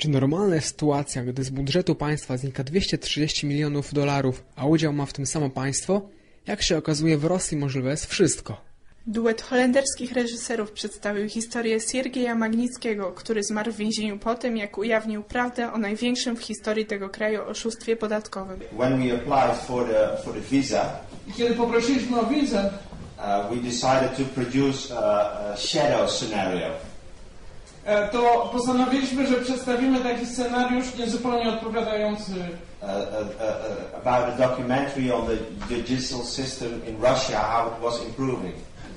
Czy normalna jest sytuacja, gdy z budżetu państwa znika $230 milionów, a udział ma w tym samo państwo? Jak się okazuje, w Rosji możliwe jest wszystko. Duet holenderskich reżyserów przedstawił historię Siergieja Magnickiego, który zmarł w więzieniu po tym, jak ujawnił prawdę o największym w historii tego kraju oszustwie podatkowym. When we applied for the visa, kiedy poprosiliśmy o wizę, we decided to produce a shadow scenario. To postanowiliśmy, że przedstawimy taki scenariusz niezupełnie odpowiadający about a documentary on the judicial system in Russia, how it was improving.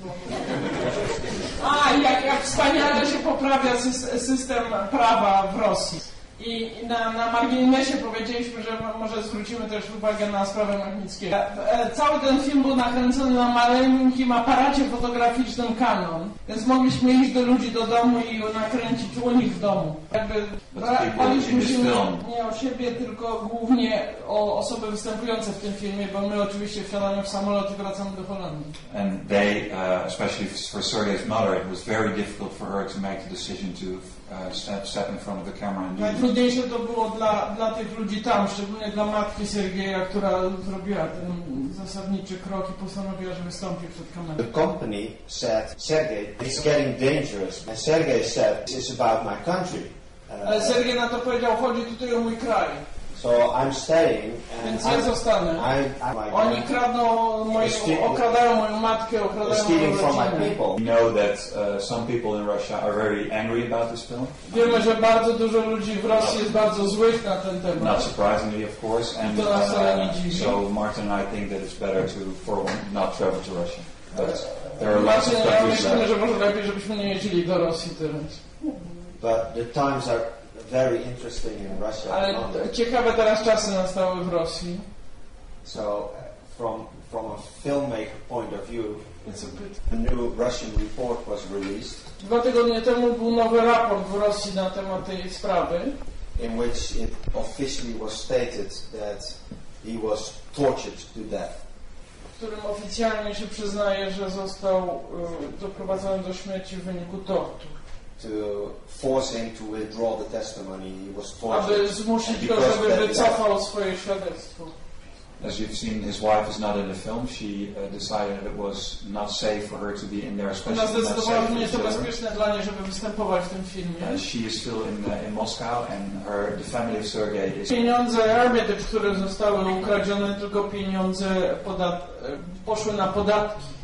Jak wspaniale się poprawia system prawa w Rosji. I na marginesie powiedzieliśmy, że może zwrócimy też uwagę na sprawę Magnickiego. Cały ten film był nakręcony na maleńkim aparacie fotograficznym Canon, więc mogliśmy iść do ludzi do domu i nakręcić u nich w domu. Baliśmy się nie o siebie, tylko głównie o osoby występujące w tym filmie, bo my oczywiście wsiadamy w samolot i wracamy do Holandii. And they, especially for Sergei's mother, it was very difficult for her to make the decision to step in front of the camera and do it. Najtrudniejsze to było dla tych ludzi tam, szczególnie dla matki Sergeja, która zrobiła ten zasadniczy krok i postanowiła, że wystąpi przed kamerą. The company said, Sergei, it's getting dangerous. And Sergei said, it's about my country. Ale Sergiej na to powiedział, chodzi tutaj o mój kraj. So I'm staying, Więc ja zostanę. Oni okradają moją matkę, okradają moją rodzinę. We know that some people in Russia are very angry about this film. Wiemy, że bardzo dużo ludzi w Rosji jest bardzo złych na ten temat. Not surprisingly, of course. And To nas wcale nie dziwi. so Martin and I think that it's better for one not travel to Russia. But there are lots of countries that... Myślę, że może lepiej, żebyśmy nie jeździli do Rosji teraz. But the times are very interesting in Russia. Ale ciekawe teraz czasy nastały w Rosji. So from a filmmaker point of view, a new Russian report was released. 2 tygodnie temu był nowy raport w Rosji na temat tej sprawy, in which it officially was stated that he was tortured to death. w którym oficjalnie się przyznaje, że został doprowadzony do śmierci w wyniku tortur. To force him to withdraw the testimony, he was tortured. Aby zmusić go, żeby wycofał swoje świadectwo. As you've seen, his wife is not in the film. She decided it was not safe for her to be in there, especially Ona zdecydowała, że nie not jest to safe for bezpieczne dla niej, żeby występować w tym filmie. She is still in Moscow, and the family of Sergei is... Pieniądze Armedy, które zostały ukradzione, tylko pieniądze poszły na podatki.